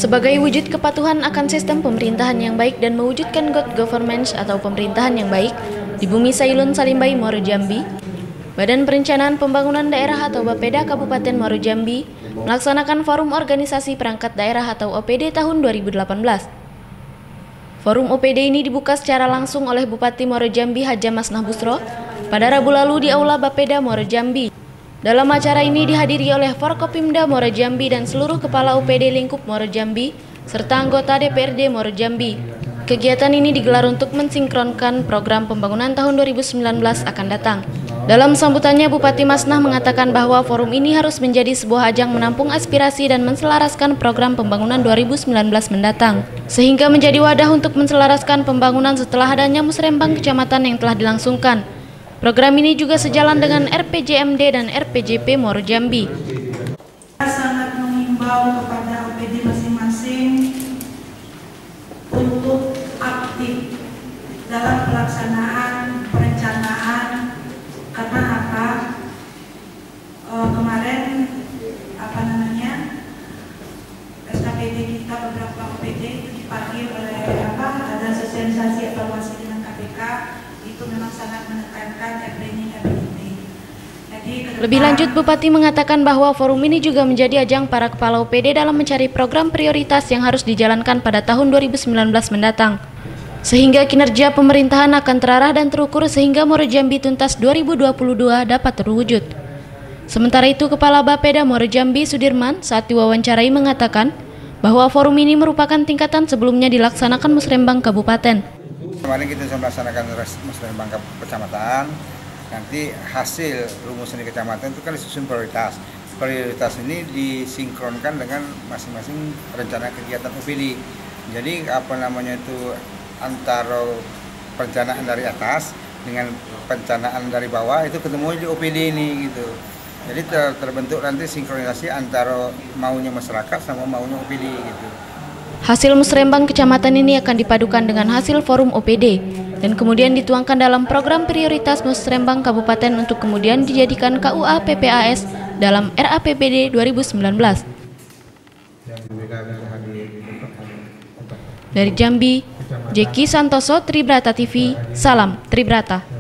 Sebagai wujud kepatuhan akan sistem pemerintahan yang baik dan mewujudkan good governance atau pemerintahan yang baik di Bumi Sailun Salimbai, Muaro Jambi, Badan Perencanaan Pembangunan Daerah atau Bapeda Kabupaten Muaro Jambi melaksanakan Forum Organisasi Perangkat Daerah atau OPD tahun 2018. Forum OPD ini dibuka secara langsung oleh Bupati Muaro Jambi Haja Masnah Busro pada Rabu lalu di Aula Bapeda Muaro Jambi. Dalam acara ini dihadiri oleh Forkopimda Muaro Jambi dan seluruh kepala OPD lingkup Muaro Jambi serta anggota DPRD Muaro Jambi. Kegiatan ini digelar untuk mensinkronkan program pembangunan tahun 2019 akan datang. Dalam sambutannya, Bupati Masnah mengatakan bahwa forum ini harus menjadi sebuah ajang menampung aspirasi dan menselaraskan program pembangunan 2019 mendatang, sehingga menjadi wadah untuk menselaraskan pembangunan setelah adanya musrembang kecamatan yang telah dilangsungkan. Program ini juga sejalan dengan RPJMD dan RPJP Muaro Jambi. Sangat mengimbau kepada OPD masing-masing untuk aktif dalam pelaksanaan perencanaan. Karena apa? Kemarin SKPD kita beberapa OPD itu dipanggil oleh ada sosialisasi evaluasi dengan KPK, itu memang sangat menekankan everything. Lebih lanjut, Bupati mengatakan bahwa forum ini juga menjadi ajang para kepala OPD dalam mencari program prioritas yang harus dijalankan pada tahun 2019 mendatang, sehingga kinerja pemerintahan akan terarah dan terukur sehingga Muaro Jambi tuntas 2022 dapat terwujud. Sementara itu, Kepala Bapeda Muaro Jambi Sudirman saat diwawancarai mengatakan bahwa forum ini merupakan tingkatan sebelumnya dilaksanakan musrembang kabupaten. Kemarin kita sudah melaksanakan musrembang kecamatan. Nanti hasil rumusan di kecamatan itu kan disusun prioritas. Prioritas ini disinkronkan dengan masing-masing rencana kegiatan OPD. Jadi antara perencanaan dari atas dengan perencanaan dari bawah itu ketemu di OPD ini gitu. Jadi terbentuk nanti sinkronisasi antara maunya masyarakat sama maunya OPD gitu. Hasil musrembang kecamatan ini akan dipadukan dengan hasil forum OPD dan kemudian dituangkan dalam program prioritas musrembang kabupaten untuk kemudian dijadikan KUA PPAS dalam RAPBD 2019. Dari Jambi, Jeki Santoso, Tribrata TV, salam Tribrata.